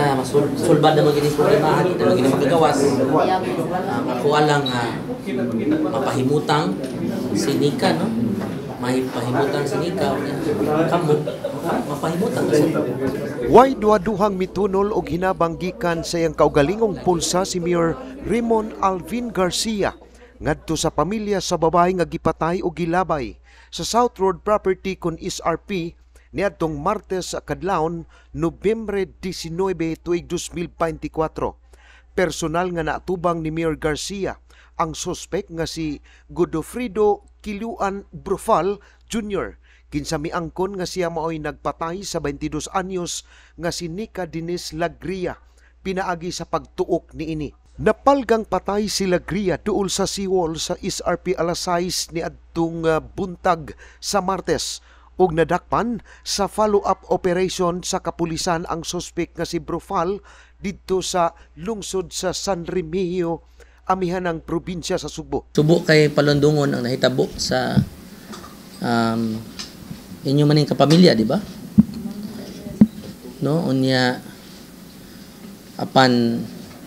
Sulbad na magiging problema, hindi na magiging magagawas. Ako alang mapahimutang si Nika, no? Mahipahimutang si Nika, kamo, mapahimutang si Way duha-duhang mitunol og hinabanggikan sa iyang kaugalingong pulsa si Mayor Raymond Alvin Garcia ngadto sa pamilya sa babae nga gipatay o gilabay sa South Road property kon SRP niadtong Martes sa kadlawon Nobyembre 19 tuig 2024. Personal nga naatubang ni Mayor Garcia ang suspek nga si Godofredo Kiluan Brufal Jr. Kinsa miangkon nga siya mao'y nagpatay sa 22 anyos nga si Nika Denise Lagria pinaagi sa pagtuok niini. Napalgang patay si Lagria duol sa seawall sa SRP Alasais ni adtong buntag sa Martes ug nadakpan sa follow-up operation sa kapulisan ang suspek nga si Brufal didto sa lungsod sa San Remigio, amihanang probinsya sa Subo. Subo kay Palondongon ang nahitabo sa inyo maning kapamilya, di ba? No, unya apan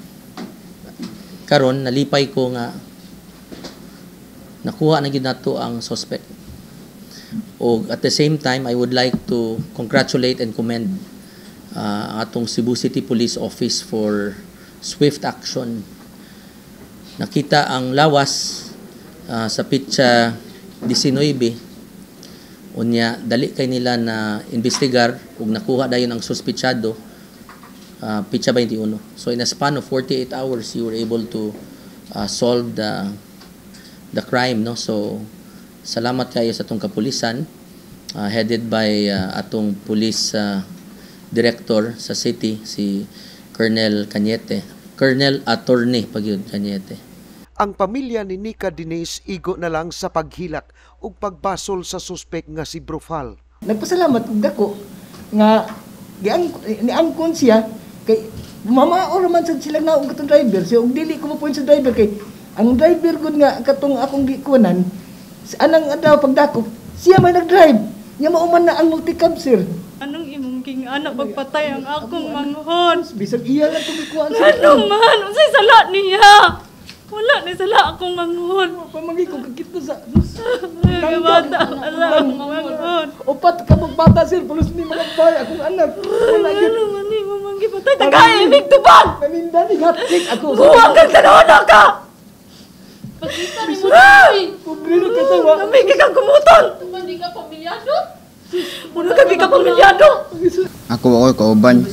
karon nalipay ko nga nakuha na gyud nato ang suspect. O at the same time, I would like to congratulate and commend atong Cebu City Police Office for swift action. Nakita ang lawas sa pitsa 19. Unya, dali kay nila na investigar ug nakuha dayon ang suspitsado pitsa 21. So in a span of 48 hours, you were able to solve the crime, no? So salamat kayo sa atong kapulisan headed by atong police director sa city, si Colonel Cañete. Colonel Attorney pagyud Cañete. Ang pamilya ni Nika Denise igo na lang sa paghilak ug pagbasol sa suspek nga si Brufal. Nagpasalamat ug dako nga niangkon siya kay mamaor man sad sila na og katong driver siya ug dili ko mo sa driver kay ang driver gud nga katong akong gikunan anang adlaw pagdako siya may nag-drive nya mao man na ang multicab sir. Anong imong king anak magpatay ang akong manghon? Bisag iya lang tumikuan sa ano man unsay sala niya? Wala ni sala akong manghon. Pamagi ko kakita sa bata ala manghon. Upat ka bata sir pulos ni mga bay akong anak. Wala gyud ano man ni mo manggipatay tagaimig tubag. Paninda ni gatik ako. Huwag kang tanono ka. Pagkita ni mo ay. Kubrino ka tawa. Kami kang kumuton. Hindi ka pamilyado? Muna kami ka pamilyado. Ako kauban.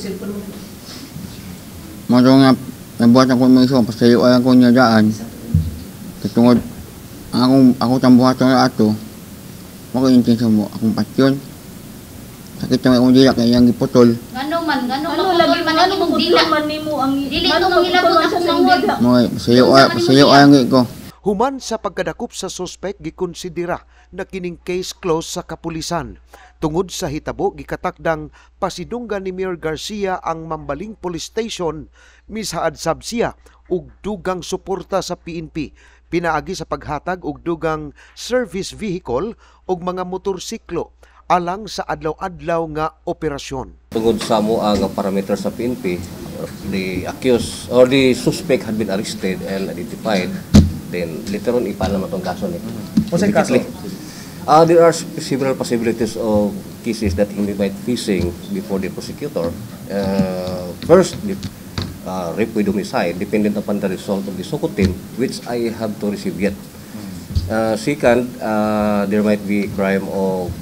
Mado nga nabuhat ako ng iso pasayo ay ako niya daan. Katungod ako tambuhaton na ato. Mako intention mo akong pasyon. Sakit na akong dila kaya yang giputol. Gano man Lagi man ang imong dila man nimo ang dili ko mong ilabot akong manghod. Mo pasayo ay ang ko. Human sa pagkadakop sa suspek gikonsidera na kining case closed sa kapulisan. Tungod sa hitabo gikatakdang pasidunggan ni Mayor Garcia ang Mambaling Police Station misaad sab siya ug dugang suporta sa PNP pinaagi sa paghatag og dugang service vehicle ug mga motorsiklo alang sa adlaw-adlaw nga operasyon. Tungod sa mo ang parameter sa PNP, the accused or the suspect had been arrested and identified. Then later on ipaalam itong kaso nito. What's the kaso? There are several possibilities of cases that he might facing before the prosecutor. First, the rape with homicide, dependent upon the result of the SOCO team, which I have to receive yet. Second, there might be crime of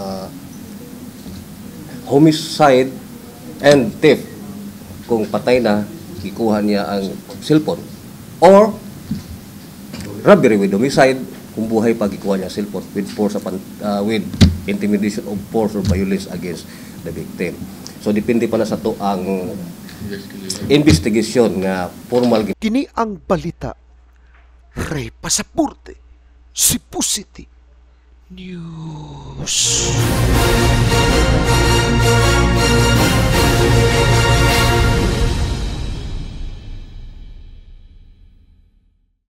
homicide and theft. Kung patay na, ikuha niya ang cellphone. Or robbery with homicide, kung buhay pag ikuha niya cellphone with force with intimidation of force or violence against the victim. So depende pa na sa to ang investigation nga formal. Kini ang balita. Ray Pasaporte, Cebu City News.